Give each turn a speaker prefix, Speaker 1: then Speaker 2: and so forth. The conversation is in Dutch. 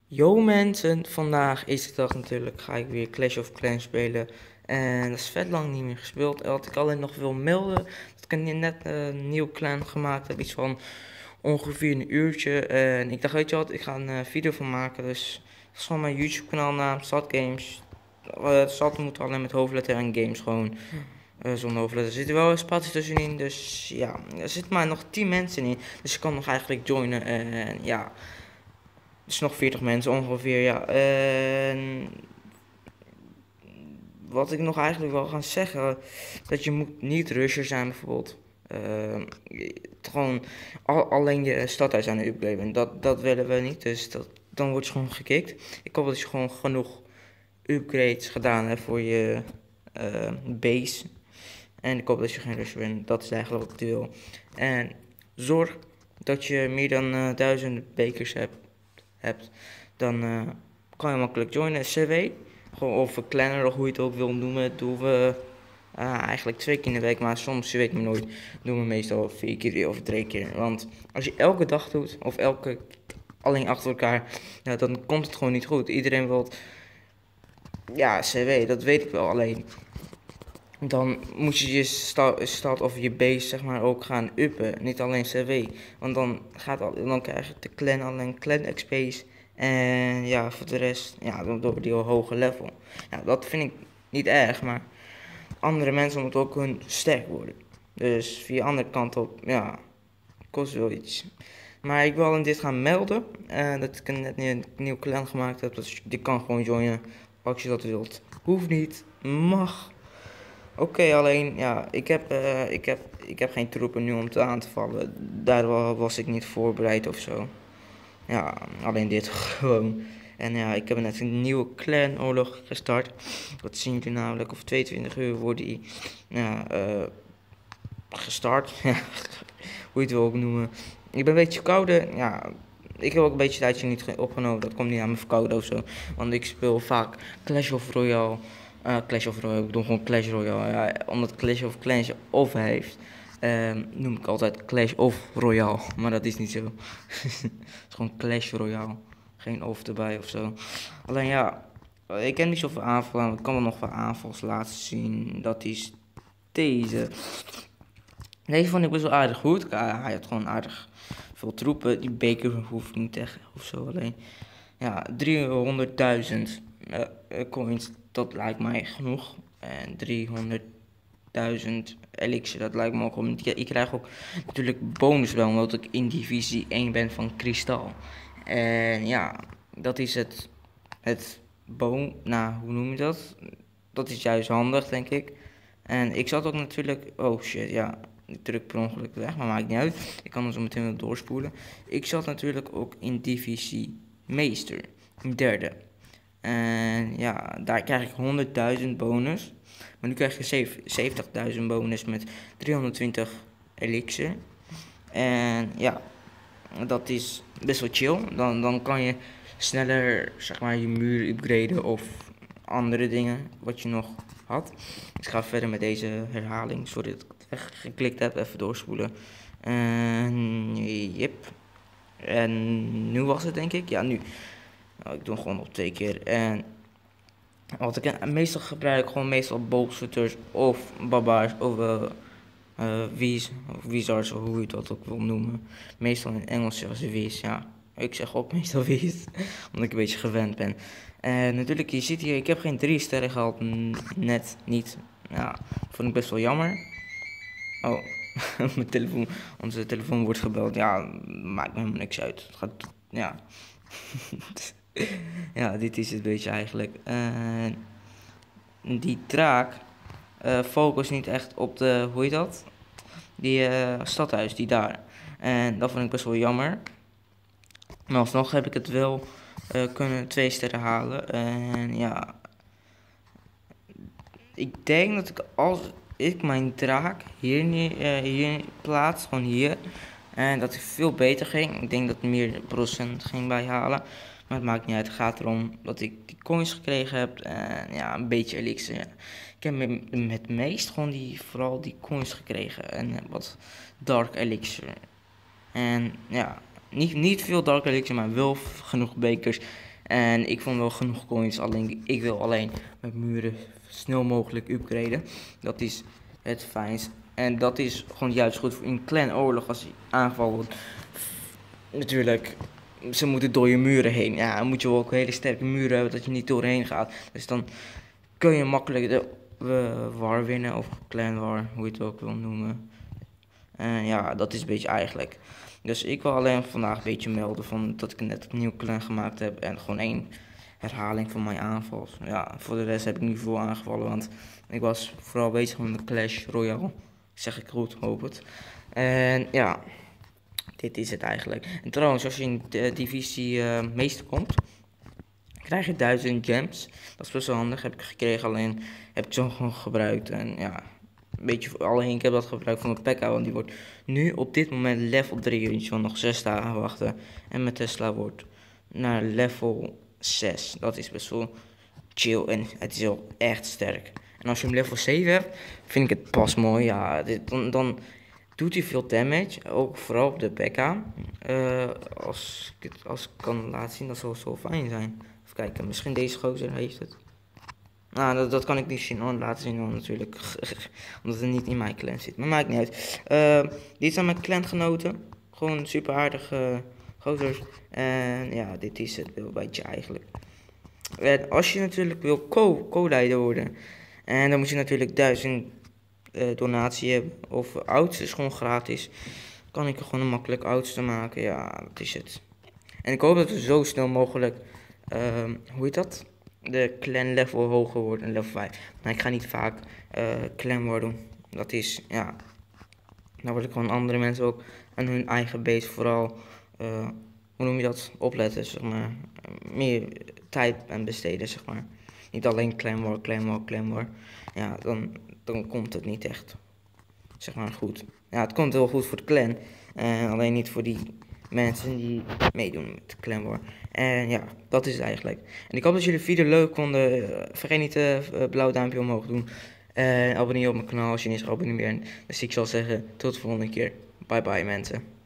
Speaker 1: Yo mensen, vandaag is de dag natuurlijk, ga ik weer Clash of Clans spelen. En dat is vet lang niet meer gespeeld. En wat ik alleen nog wil melden, dat ik net een nieuw clan gemaakt heb, iets van ongeveer een uurtje. En ik dacht, weet je wat, ik ga een video van maken. Dus dat is gewoon mijn YouTube kanaal naam, Sat Games. Sat moet alleen met hoofdletter en games gewoon zonder hoofdletter. Er zitten wel een spatie tussenin, dus ja, er zitten maar nog 10 mensen in. Dus je kan nog eigenlijk joinen en ja... Dus nog 40 mensen ongeveer, ja. En wat ik nog eigenlijk wil gaan zeggen, dat je moet niet rusher zijn bijvoorbeeld. Gewoon alleen je stadhuis aan het upgraden. Dat willen we niet, dus dan word je gewoon gekikt. Ik hoop dat je gewoon genoeg upgrades gedaan hebt voor je base. En ik hoop dat je geen rusher bent, dat is eigenlijk wat ik wil. En zorg dat je meer dan 1000 bekers hebt, dan kan je makkelijk joinen. CW, gewoon of een clanner, of hoe je het ook wil noemen, doen we eigenlijk 2 keer in de week, maar soms, je weet me nooit, doen we meestal 4 keer of 3 keer. Want als je elke dag doet, of alleen achter elkaar, ja, dan komt het gewoon niet goed. Iedereen wil, ja, CW, dat weet ik wel, alleen dan moet je je stad of je base zeg maar ook gaan uppen, niet alleen CW. Want dan krijg je de clan alleen clan XP's. En ja, voor de rest, ja, door die hoge level. Ja, dat vind ik niet erg, maar andere mensen moeten ook hun sterk worden. Dus via de andere kant op, ja, kost wel iets. Maar ik wil alleen dit gaan melden, dat ik net een nieuw clan gemaakt heb. Dus je kan gewoon joinen als je dat wilt. Hoeft niet, mag. Oké, alleen ja, ik heb geen troepen nu om te aan te vallen. Daar was ik niet voorbereid of zo. Ja, alleen dit gewoon. En ja, ik heb net een nieuwe clanoorlog gestart. Dat zien jullie namelijk. Of 22 uur wordt die ja, gestart. Hoe je het wil ook noemen. Ik ben een beetje verkouden. Ja, ik heb ook een beetje tijdje niet opgenomen. Dat komt niet aan mijn verkouden of zo. Want ik speel vaak Clash of Royale. Clash of Royale, ik doe gewoon Clash Royale. Ja, omdat Clash of Clans of heeft, noem ik altijd Clash of Royale. Maar dat is niet zo. Het is gewoon Clash Royale. Geen of erbij of zo. Alleen ja, ik ken niet zoveel aanvallen. Ik kan wel nog wel aanvals laten zien. Dat is deze. Deze vond ik best wel aardig goed. Hij had gewoon aardig veel troepen. Die beker hoef ik niet tegen of zo. Alleen ja, 300.000 coins, dat lijkt mij genoeg. En 300.000 elixir, dat lijkt me ook wel. Ik krijg ook natuurlijk bonus wel, omdat ik in divisie 1 ben van kristal. En ja, dat is het nou, hoe noem je dat? Dat is juist handig, denk ik. En ik zat ook natuurlijk, oh shit, ja, ik druk per ongeluk weg, maar maakt niet uit. Ik kan hem zo meteen wel doorspoelen. Ik zat natuurlijk ook in divisie meester, derde. En ja, daar krijg ik 100.000 bonus. Maar nu krijg je 70.000 bonus met 320 elixir. En ja, dat is best wel chill. Dan kan je sneller zeg maar je muur upgraden of andere dingen wat je nog had. Dus ik ga verder met deze herhaling. Sorry dat ik het weggeklikt heb. Even doorspoelen. En yep. En nu was het denk ik. Ja, nu. Nou, ik doe hem gewoon op 2 keer. En wat ik meestal gebruik, gewoon meestal boogschutters of barbaars of wizards, of hoe je dat ook wil noemen. Meestal in Engels zeggen ze wiz, ja. Ik zeg ook meestal wiz, omdat ik een beetje gewend ben. En natuurlijk, je ziet hier, ik heb geen 3 sterren gehaald, net niet. Ja, vond ik best wel jammer. Oh, onze telefoon wordt gebeld. Ja, maakt me helemaal niks uit. Het gaat, ja. Ja, dit is het beetje eigenlijk. Die draak focust niet echt op de, hoe heet dat? Die stadhuis, die daar. En dat vond ik best wel jammer. Maar alsnog heb ik het wel kunnen 2 sterren halen. En ja, ik denk dat ik als ik mijn draak hier plaats, gewoon hier. En dat het veel beter ging. Ik denk dat het meer procent ging bijhalen. Maar het maakt niet uit. Het gaat erom dat ik die coins gekregen heb. En ja, een beetje elixir. Ja. Ik heb met meest gewoon vooral die coins gekregen. En wat dark elixir. En ja, niet veel dark elixir, maar wel genoeg bekers. En ik vond wel genoeg coins, alleen ik wil alleen mijn muren snel mogelijk upgraden. Dat is het fijnst. En dat is gewoon juist goed voor in clanoorlog als je aangevallen wordt. Natuurlijk, ze moeten door je muren heen. Ja, dan moet je ook hele sterke muren hebben dat je niet doorheen gaat. Dus dan kun je makkelijk de war winnen, of clan war, hoe je het ook wil noemen. En ja, dat is een beetje eigenlijk. Dus ik wil alleen vandaag een beetje melden van dat ik net een nieuw clan gemaakt heb. En gewoon één herhaling van mijn aanval. Ja, voor de rest heb ik niet veel aangevallen, want ik was vooral bezig met mijn Clash Royale. Zeg ik goed, hoop het. En ja, dit is het eigenlijk. En trouwens, als je in de divisie meester komt, krijg je 1000 gems. Dat is best wel handig, heb ik gekregen, alleen heb ik zo gewoon gebruikt. En ja, een beetje alleen ik heb dat gebruikt voor mijn Pekka, want die wordt nu op dit moment level 3. Dus je wil nog 6 dagen wachten. En mijn Tesla wordt naar level 6. Dat is best wel chill en het is wel echt sterk. En als je hem level 7 hebt, vind ik het pas mooi. Ja, dan doet hij veel damage, ook vooral op de Pekka. Als ik het kan laten zien, dat zou zo fijn zijn. Even kijken, misschien deze gozer heeft het. Nou, dat kan ik niet zien, laten zien natuurlijk. Omdat het niet in mijn clan zit. Maar maakt niet uit. Dit zijn mijn clangenoten. Gewoon super aardige gozers. En ja, dit is het wel een beetje eigenlijk. En als je natuurlijk wil co-leider worden. En dan moet je natuurlijk 1000 donatie hebben. Of oudste is gewoon gratis. Kan ik er gewoon een makkelijk oudste maken. Ja, dat is het. En ik hoop dat we zo snel mogelijk, hoe heet dat? De clan level hoger wordt, en level 5. Maar ik ga niet vaak clan worden. Dat is, ja, dan word ik gewoon andere mensen ook aan hun eigen base vooral, hoe noem je dat, opletten, zeg maar. Meer tijd aan besteden, zeg maar. Niet alleen clan war. Ja, dan komt het niet echt, zeg maar, goed. Ja, het komt wel goed voor de clan, alleen niet voor die mensen die meedoen met de Clan War. En ja, dat is het eigenlijk. En ik hoop dat jullie de video leuk vonden. Vergeet niet het blauwe duimpje omhoog doen. En abonneer op mijn kanaal als je niet is geabonneerd bent. Dus ik zal zeggen, tot de volgende keer. Bye bye mensen.